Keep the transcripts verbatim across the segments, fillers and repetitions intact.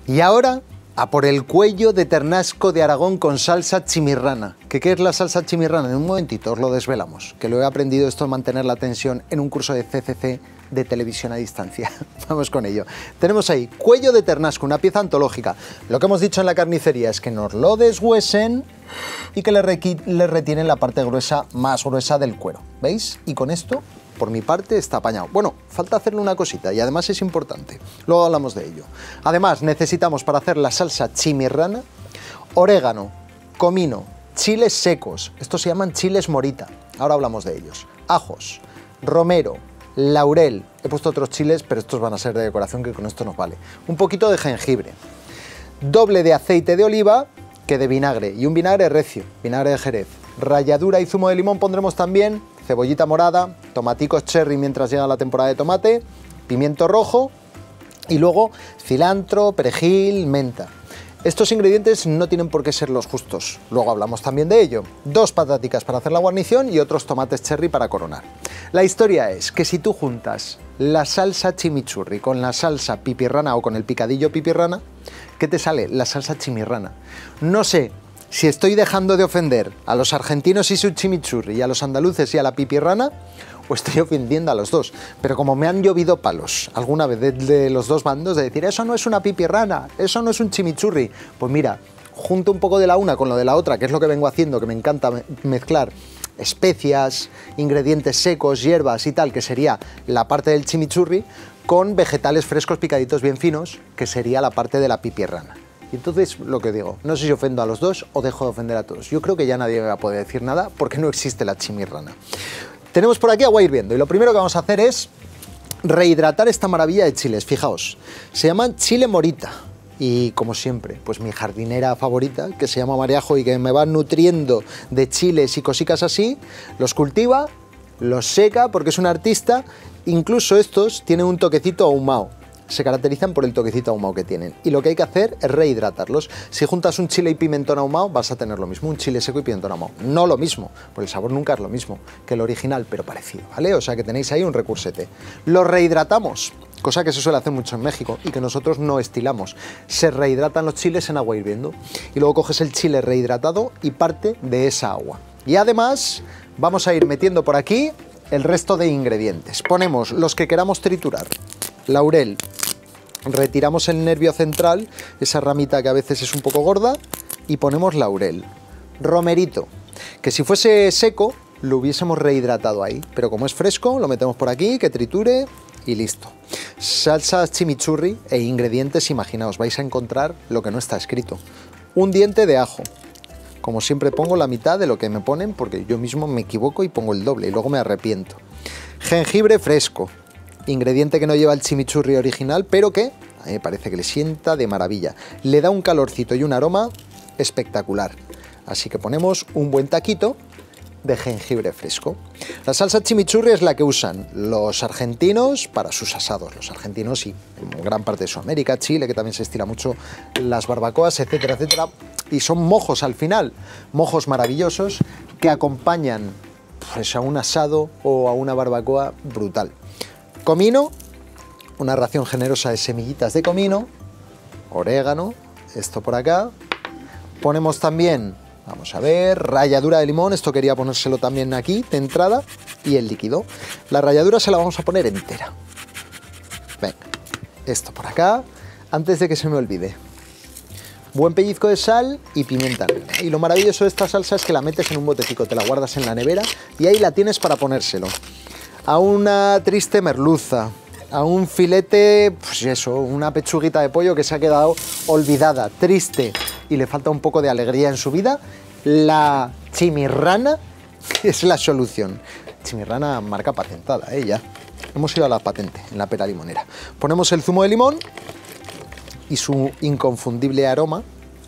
Y ahora, a por el cuello de ternasco de Aragón con salsa chimirrana. ¿Qué, qué es la salsa chimirrana? En un momentito os lo desvelamos, que lo he aprendido esto de mantener la tensión en un curso de C C C de televisión a distancia. Vamos con ello. Tenemos ahí cuello de ternasco, una pieza antológica. Lo que hemos dicho en la carnicería es que nos lo deshuesen y que le, le retienen la parte gruesa, más gruesa del cuero. ¿Veis? Y con esto, por mi parte, está apañado. Bueno, falta hacerle una cosita y además es importante. Luego hablamos de ello. Además, necesitamos para hacer la salsa chimirrana orégano, comino, chiles secos. Estos se llaman chiles morita. Ahora hablamos de ellos. Ajos, romero, laurel. He puesto otros chiles, pero estos van a ser de decoración, que con esto nos vale. Un poquito de jengibre. Doble de aceite de oliva que de vinagre. Y un vinagre recio, vinagre de Jerez. Ralladura y zumo de limón pondremos también. Cebollita morada, tomaticos cherry mientras llega la temporada de tomate, pimiento rojo y luego cilantro, perejil, menta. Estos ingredientes no tienen por qué ser los justos, luego hablamos también de ello. Dos pataticas para hacer la guarnición y otros tomates cherry para coronar. La historia es que si tú juntas la salsa chimichurri con la salsa pipirrana o con el picadillo pipirrana, ¿qué te sale? La salsa chimirrana. No sé si estoy dejando de ofender a los argentinos y su chimichurri y a los andaluces y a la pipirrana, o estoy ofendiendo a los dos. Pero como me han llovido palos alguna vez de, de los dos bandos de decir eso no es una pipirrana, eso no es un chimichurri, pues mira, junto un poco de la una con lo de la otra, que es lo que vengo haciendo, que me encanta mezclar especias, ingredientes secos, hierbas y tal, que sería la parte del chimichurri, con vegetales frescos picaditos bien finos, que sería la parte de la pipirrana. Y entonces, lo que digo, no sé si ofendo a los dos o dejo de ofender a todos. Yo creo que ya nadie me va a poder decir nada porque no existe la chimirrana. Tenemos por aquí agua hirviendo y lo primero que vamos a hacer es rehidratar esta maravilla de chiles. Fijaos, se llaman chile morita y, como siempre, pues mi jardinera favorita, que se llama Mariajo y que me va nutriendo de chiles y cositas así, los cultiva, los seca porque es un artista. Incluso estos tienen un toquecito ahumado. Se caracterizan por el toquecito ahumado que tienen. Y lo que hay que hacer es rehidratarlos. Si juntas un chile y pimentón ahumado, vas a tener lo mismo, un chile seco y pimentón ahumado. No lo mismo, porque el sabor nunca es lo mismo que el original, pero parecido, ¿vale? O sea que tenéis ahí un recursete. Lo rehidratamos, cosa que se suele hacer mucho en México y que nosotros no estilamos. Se rehidratan los chiles en agua hirviendo. Y luego coges el chile rehidratado y parte de esa agua. Y además, vamos a ir metiendo por aquí el resto de ingredientes. Ponemos los que queramos triturar. Laurel, retiramos el nervio central, esa ramita que a veces es un poco gorda, y ponemos laurel. Romerito, que si fuese seco lo hubiésemos rehidratado ahí, pero como es fresco lo metemos por aquí, que triture y listo. Salsa chimichurri e ingredientes, imaginaos, vais a encontrar lo que no está escrito. Un diente de ajo. Como siempre pongo la mitad de lo que me ponen porque yo mismo me equivoco y pongo el doble y luego me arrepiento. Jengibre fresco. Ingrediente que no lleva el chimichurri original, pero que a mí me parece que le sienta de maravilla. Le da un calorcito y un aroma espectacular. Así que ponemos un buen taquito de jengibre fresco. La salsa chimichurri es la que usan los argentinos para sus asados. Los argentinos y en gran parte de Sudamérica, Chile, que también se estila mucho las barbacoas, etcétera, etcétera. Y son mojos al final, mojos maravillosos que acompañan pues, a un asado o a una barbacoa brutal. Comino, una ración generosa de semillitas de comino, orégano, esto por acá. Ponemos también, vamos a ver, ralladura de limón, esto quería ponérselo también aquí de entrada, y el líquido. La ralladura se la vamos a poner entera. Venga, esto por acá, antes de que se me olvide. Buen pellizco de sal y pimienta negra. Y lo maravilloso de esta salsa es que la metes en un botecito, te la guardas en la nevera y ahí la tienes para ponérselo a una triste merluza, a un filete, pues eso, una pechuguita de pollo que se ha quedado olvidada, triste y le falta un poco de alegría en su vida. La chimirrana es la solución. Chimirrana marca patentada, ¿eh? Ya. Hemos ido a la patente en la pera limonera. Ponemos el zumo de limón y su inconfundible aroma.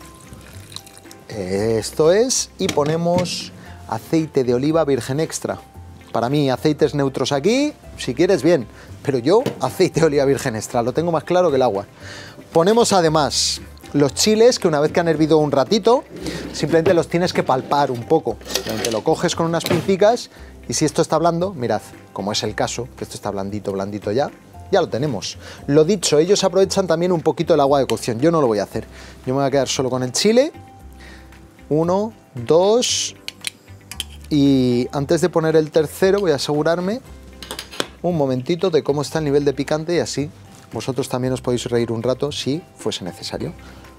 Esto es, y ponemos aceite de oliva virgen extra. Para mí, aceites neutros aquí, si quieres bien, pero yo aceite de oliva virgen extra, lo tengo más claro que el agua. Ponemos además los chiles, que una vez que han hervido un ratito, simplemente los tienes que palpar un poco. Te lo coges con unas pincicas y si esto está blando, mirad, como es el caso, que esto está blandito, blandito ya, ya lo tenemos. Lo dicho, ellos aprovechan también un poquito el agua de cocción, yo no lo voy a hacer. Yo me voy a quedar solo con el chile. Uno, dos, y antes de poner el tercero voy a asegurarme un momentito de cómo está el nivel de picante y así vosotros también os podéis reír un rato si fuese necesario.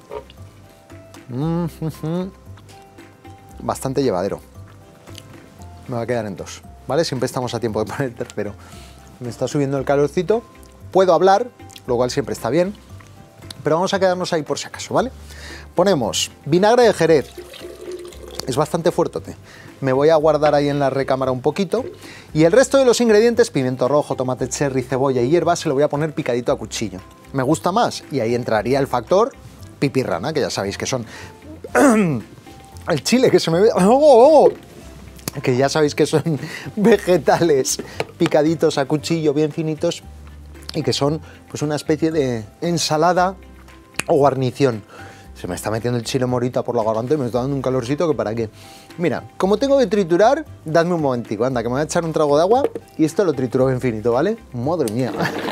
Mm-hmm. Bastante llevadero. Me va a quedar en dos, ¿vale? Siempre estamos a tiempo de poner el tercero. Me está subiendo el calorcito. Puedo hablar, lo cual siempre está bien, pero vamos a quedarnos ahí por si acaso, ¿vale? Ponemos vinagre de Jerez. Es bastante fuertote. Me voy a guardar ahí en la recámara un poquito. Y el resto de los ingredientes, pimiento rojo, tomate cherry, cebolla y hierbas, se lo voy a poner picadito a cuchillo. Me gusta más, y ahí entraría el factor pipirrana, que ya sabéis que son... el chile que se me ve... ¡Oh! Que ya sabéis que son vegetales picaditos a cuchillo, bien finitos, y que son pues una especie de ensalada o guarnición. Se me está metiendo el chile morita por la garganta y me está dando un calorcito que para qué. Mira, como tengo que triturar, dadme un momentico, anda, que me voy a echar un trago de agua y esto lo trituro bien finito, ¿vale? Madre mía.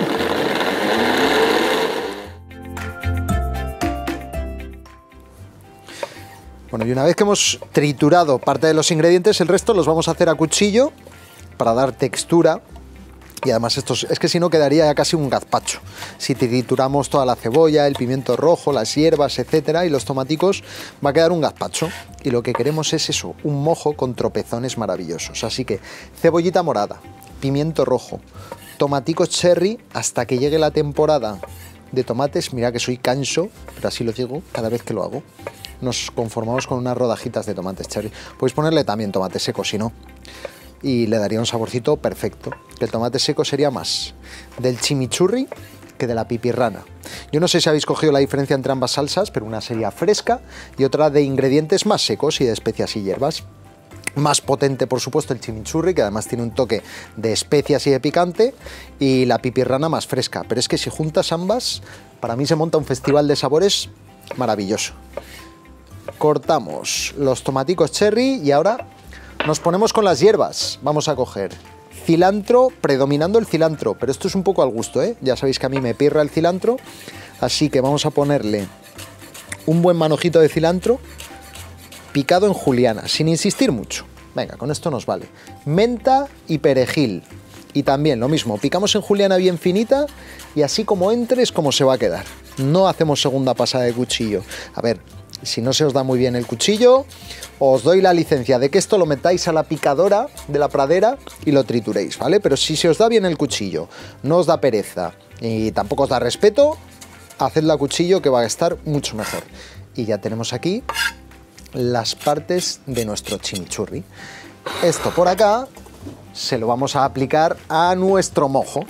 Bueno, y una vez que hemos triturado parte de los ingredientes, el resto los vamos a hacer a cuchillo para dar textura. Y además esto es que si no quedaría ya casi un gazpacho. Si trituramos toda la cebolla, el pimiento rojo, las hierbas, etcétera, y los tomaticos, va a quedar un gazpacho. Y lo que queremos es eso, un mojo con tropezones maravillosos. Así que cebollita morada, pimiento rojo, tomaticos cherry, hasta que llegue la temporada de tomates. Mira que soy canso, pero así lo digo cada vez que lo hago. Nos conformamos con unas rodajitas de tomates cherry. Podéis ponerle también tomate seco si no, y le daría un saborcito perfecto. El tomate seco sería más del chimichurri que de la pipirrana. Yo no sé si habéis cogido la diferencia entre ambas salsas, pero una sería fresca y otra de ingredientes más secos y de especias y hierbas. Más potente, por supuesto, el chimichurri, que además tiene un toque de especias y de picante, y la pipirrana más fresca. Pero es que si juntas ambas, para mí se monta un festival de sabores maravilloso. Cortamos los tomaticos cherry y ahora nos ponemos con las hierbas. Vamos a coger cilantro, predominando el cilantro, pero esto es un poco al gusto, ¿eh? Ya sabéis que a mí me pirra el cilantro, así que vamos a ponerle un buen manojito de cilantro picado en juliana, sin insistir mucho. Venga, con esto nos vale. Menta y perejil. Y también lo mismo, picamos en juliana bien finita y así como entre es como se va a quedar. No hacemos segunda pasada de cuchillo. A ver, si no se os da muy bien el cuchillo, os doy la licencia de que esto lo metáis a la picadora de la pradera y lo trituréis, ¿vale? Pero si se os da bien el cuchillo, no os da pereza y tampoco os da respeto, hacedlo a cuchillo que va a estar mucho mejor. Y ya tenemos aquí las partes de nuestro chimichurri. Esto por acá se lo vamos a aplicar a nuestro mojo.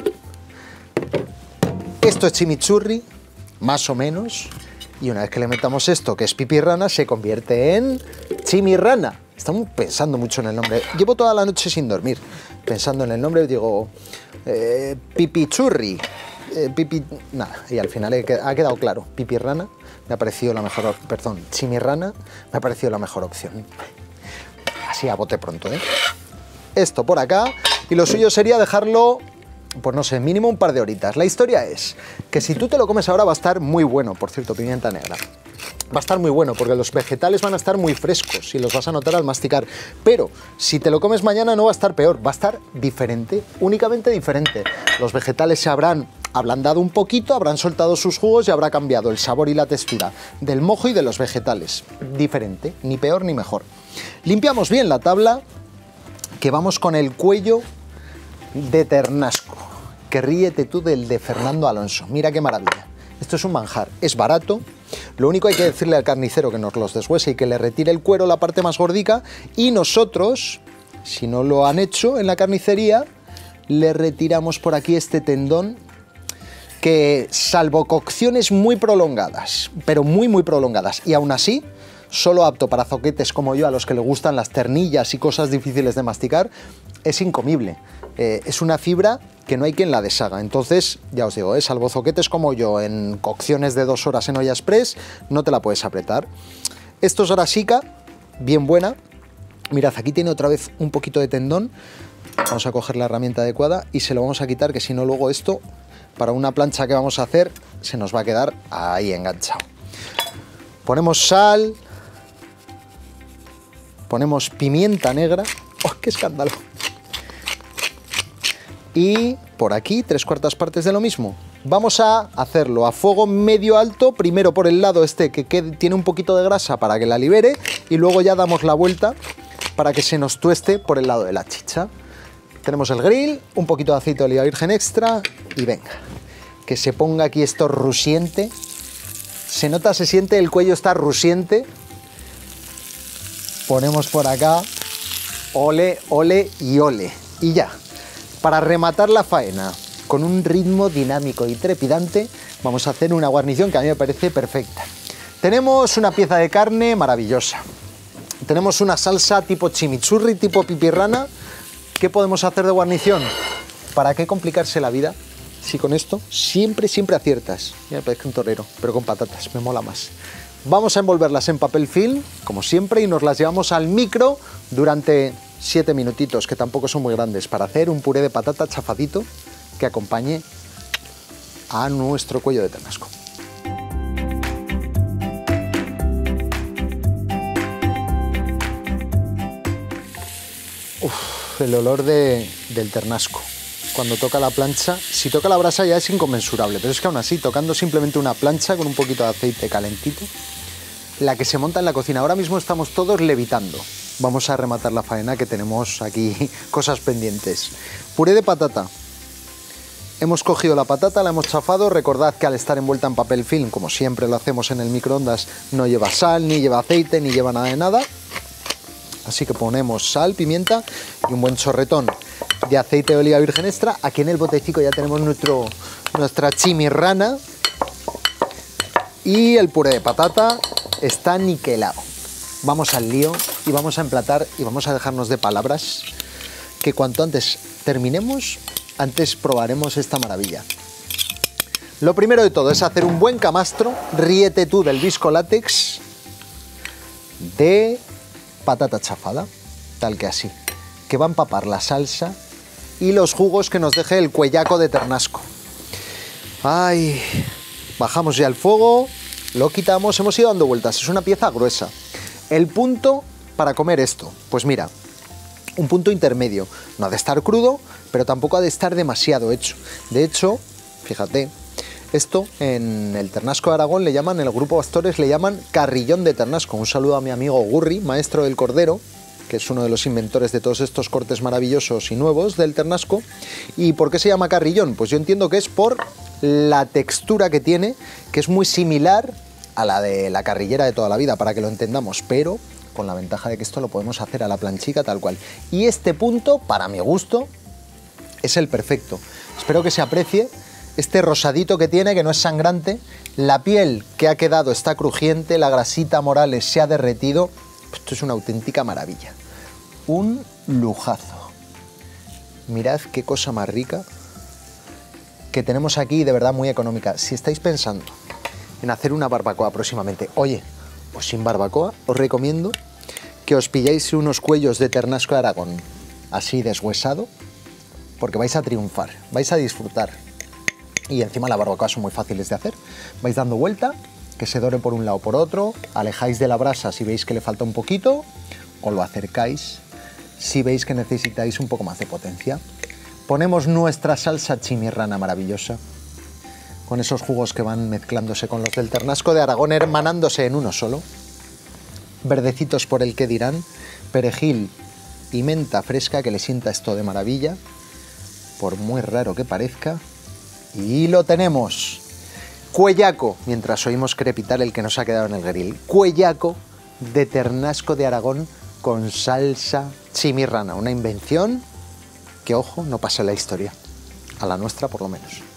Esto es chimichurri, más o menos. Y una vez que le metamos esto, que es pipirrana, se convierte en chimirrana. Estamos pensando mucho en el nombre. Llevo toda la noche sin dormir pensando en el nombre. Digo, eh, pipichurri, eh, pipi... Nada, y al final he, ha quedado claro. Pipirrana me ha parecido la mejor... Perdón, chimirrana me ha parecido la mejor opción. Así a bote pronto, ¿eh? Esto por acá. Y lo suyo sería dejarlo... pues no sé, mínimo un par de horitas. La historia es que si tú te lo comes ahora va a estar muy bueno, por cierto, pimienta negra. Va a estar muy bueno porque los vegetales van a estar muy frescos y los vas a notar al masticar. Pero si te lo comes mañana no va a estar peor, va a estar diferente, únicamente diferente. Los vegetales se habrán ablandado un poquito, habrán soltado sus jugos y habrá cambiado el sabor y la textura del mojo y de los vegetales. Diferente, ni peor ni mejor. Limpiamos bien la tabla, que vamos con el cuello de ternasco, que ríete tú del de Fernando Alonso. Mira qué maravilla. Esto es un manjar, es barato. Lo único hay que decirle al carnicero que nos los deshuese y que le retire el cuero, la parte más gordica, y nosotros, si no lo han hecho en la carnicería, le retiramos por aquí este tendón que, salvo cocciones muy prolongadas, pero muy muy prolongadas, y aún así solo apto para zoquetes como yo, a los que le gustan las ternillas y cosas difíciles de masticar, es incomible. Eh, es una fibra que no hay quien la deshaga. Entonces, ya os digo, ¿eh? salvo zoquetes como yo, en cocciones de dos horas en olla express, no te la puedes apretar. Esto es grasica, bien buena. Mirad, aquí tiene otra vez un poquito de tendón. Vamos a coger la herramienta adecuada y se lo vamos a quitar, que si no luego esto para una plancha que vamos a hacer, se nos va a quedar ahí enganchado. Ponemos sal, ponemos pimienta negra. ¡Oh, qué escándalo! Y por aquí tres cuartas partes de lo mismo. Vamos a hacerlo a fuego medio alto, primero por el lado este que quede, tiene un poquito de grasa para que la libere, y luego ya damos la vuelta para que se nos tueste por el lado de la chicha. Tenemos el grill, un poquito de aceite de oliva virgen extra y venga, que se ponga aquí esto rusiente. Se nota, se siente, el cuello está rusiente. Ponemos por acá, ole, ole y ole. Y ya, para rematar la faena, con un ritmo dinámico y trepidante, vamos a hacer una guarnición que a mí me parece perfecta. Tenemos una pieza de carne maravillosa. Tenemos una salsa tipo chimichurri, tipo pipirrana. ¿Qué podemos hacer de guarnición? ¿Para qué complicarse la vida? Si con esto siempre, siempre aciertas. Ya me parece un torero, pero con patatas, me mola más. Vamos a envolverlas en papel film, como siempre, y nos las llevamos al micro durante siete minutitos, que tampoco son muy grandes, para hacer un puré de patata chafadito que acompañe a nuestro cuello de ternasco. Uf, el olor de, del ternasco. Cuando toca la plancha, si toca la brasa ya es inconmensurable, pero es que aún así, tocando simplemente una plancha con un poquito de aceite calentito, la que se monta en la cocina. Ahora mismo estamos todos levitando. Vamos a rematar la faena, que tenemos aquí cosas pendientes. Puré de patata. Hemos cogido la patata, la hemos chafado. Recordad que al estar envuelta en papel film, como siempre lo hacemos en el microondas, no lleva sal, ni lleva aceite, ni lleva nada de nada. Así que ponemos sal, pimienta y un buen chorretón de aceite de oliva virgen extra. Aquí en el botecito ya tenemos nuestro, nuestra chimirrana. Y el puré de patata está niquelado. Vamos al lío y vamos a emplatar y vamos a dejarnos de palabras, que cuanto antes terminemos, antes probaremos esta maravilla. Lo primero de todo es hacer un buen camastro, ríete tú del visco látex, de patata chafada, tal que así, que va a empapar la salsa y los jugos que nos deje el cuellaco de ternasco. Ay, bajamos ya el fuego, lo quitamos, hemos ido dando vueltas, es una pieza gruesa. El punto para comer esto, pues mira, un punto intermedio, no ha de estar crudo, pero tampoco ha de estar demasiado hecho. De hecho, fíjate, esto en el Ternasco de Aragón le llaman, en el grupo Pastores le llaman carrillón de ternasco. Un saludo a mi amigo Gurri, maestro del cordero, que es uno de los inventores de todos estos cortes maravillosos y nuevos del ternasco. ¿Y por qué se llama carrillón? Pues yo entiendo que es por la textura que tiene, que es muy similar a la de la carrillera de toda la vida, para que lo entendamos, pero con la ventaja de que esto lo podemos hacer a la planchica tal cual. Y este punto, para mi gusto, es el perfecto. Espero que se aprecie este rosadito que tiene, que no es sangrante, la piel que ha quedado está crujiente, la grasita Morales se ha derretido. Esto es una auténtica maravilla. Un lujazo. Mirad qué cosa más rica que tenemos aquí, de verdad muy económica. Si estáis pensando en hacer una barbacoa próximamente, oye, o sin barbacoa, os recomiendo que os pilléis unos cuellos de ternasco de Aragón, así deshuesado, porque vais a triunfar, vais a disfrutar. Y encima las barbacoas son muy fáciles de hacer. Vais dando vuelta, que se dore por un lado o por otro, alejáis de la brasa si veis que le falta un poquito, o lo acercáis si veis que necesitáis un poco más de potencia. Ponemos nuestra salsa chimirrana maravillosa, con esos jugos que van mezclándose con los del Ternasco de Aragón, hermanándose en uno solo. Verdecitos por el que dirán, perejil y menta fresca, que le sienta esto de maravilla, por muy raro que parezca. Y lo tenemos. Cuellaco, mientras oímos crepitar el que nos ha quedado en el grill. Cuellaco de ternasco de Aragón con salsa chimirrana. Una invención que, ojo, no pasa en la historia. A la nuestra, por lo menos.